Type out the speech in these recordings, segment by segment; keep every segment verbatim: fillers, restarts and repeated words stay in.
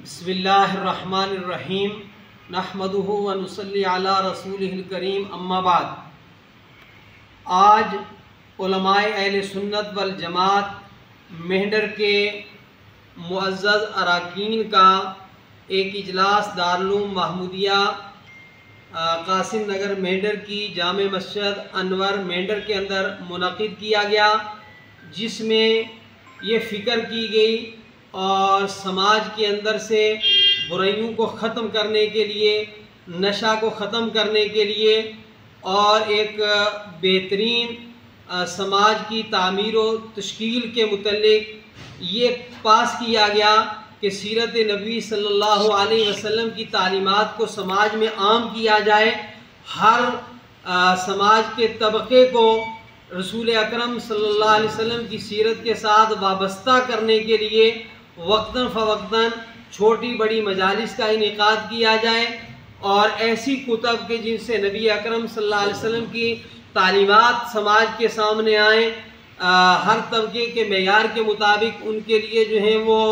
बिस्मिल्लाहिर्रहमानिर्रहीम नहमदुहु व नुसल्ली अला रसूलिहिल करीम अम्मा बाद। आज उलमाए अहले सुन्नत वल जमात मेहंदर के मुअज़्ज़ज़ अराकीन का एक इजलास दारुल महमूदिया कासिम नगर मेहंदर की जामे मस्जिद अनवर मेहंदर के अंदर मुनक़िद किया गया, जिसमें ये फ़िक्र की गई और समाज के अंदर से बुराइयों को ख़त्म करने के लिए, नशा को ख़त्म करने के लिए और एक बेहतरीन समाज की तामीर व तश्कील के मुतल्लिक़ ये पास किया गया कि सीरत नबी सल्लल्लाहु अलैहि वसल्लम की तालीमात को समाज में आम किया जाए। हर आ, समाज के तबक़े को रसूल अकरम सल्लल्लाहु अलैहि वसल्लम की सीरत के साथ वाबस्ता करने के लिए वक्तन फ़वक्तन छोटी बड़ी मजालिस का इनेकाद किया जाए और ऐसी कुतब के जिनसे नबी अकरम सल्लल्लाहु अलैहि वसल्लम की तालीमात समाज के सामने आए, हर तबके के मेयार के मुताबिक उनके लिए जो है वो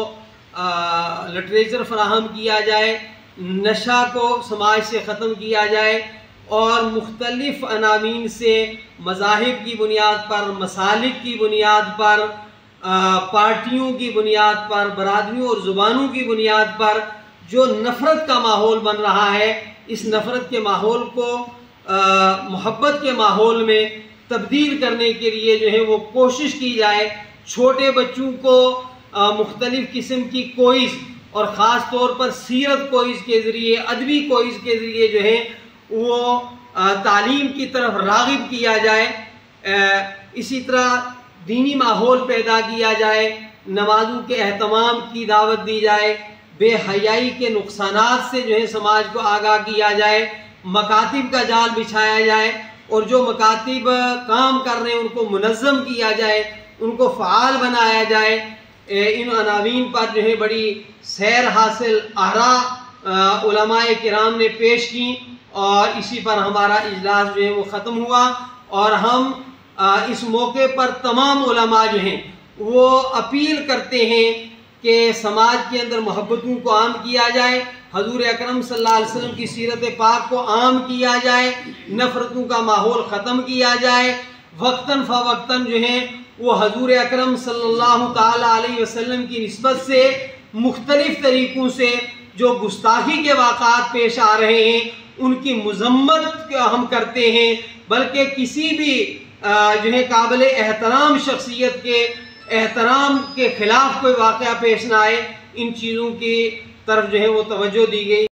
लिटरेचर फराहम किया जाए, नशा को समाज से ख़त्म किया जाए और मुख्तलिफ़ अनामीन से मज़ाहिब की बुनियाद पर, मसालिक की बुनियाद पर, पार्टियों की बुनियाद पर, बरादरियों और ज़ुबानों की बुनियाद पर जो नफ़रत का माहौल बन रहा है, इस नफ़रत के माहौल को मोहब्बत के माहौल में तब्दील करने के लिए जो है वो कोशिश की जाए। छोटे बच्चों को मुख्तलिफ़ किस्म की कोइज़ और ख़ास तौर पर सीरत कोइज़ के ज़रिए, अदबी कोइज़ के ज़रिए जो है वो तालीम की तरफ राग़िब किया जाए। इसी तरह दीनी माहौल पैदा किया जाए, नमाज़ों के एहतमाम की दावत दी जाए, बेहयाई के नुकसानात से जो है समाज को आगाह किया जाए, मकातिब का जाल बिछाया जाए और जो मकातिब काम कर रहे हैं उनको मुनज़्ज़म किया जाए, उनको फ़आल बनाया जाए। इन अनावीन पर जो है बड़ी सैर हासिल आरा उलमाए किराम ने पेश की और इसी पर हमारा इजलास जो है वो ख़त्म हुआ और हम इस मौके पर तमाम उलमा जो हैं वो अपील करते हैं कि समाज के अंदर मोहब्बतों को आम किया जाए, हजूर अकरम सल्लल्लाहु अलैहि वसल्लम की सीरत पाक को आम किया जाए, नफ़रतों का माहौल ख़त्म किया जाए। वक्तन फ़वक्तन जो है वो हजूर अकरम सल्लल्लाहु ताला अलैहि वसल्लम की निस्बत से मुख्तलिफ़ तरीक़ों से जो गुस्ताखी के वाक़ात पेश आ रहे हैं उनकी मज़म्मत हम करते हैं, बल्कि किसी भी जो है काबिल एहतराम शख्सियत के एहतराम के ख़िलाफ़ कोई वाक़या पेश ना आए, इन चीज़ों की तरफ जो है वो तवज्जो दी गई।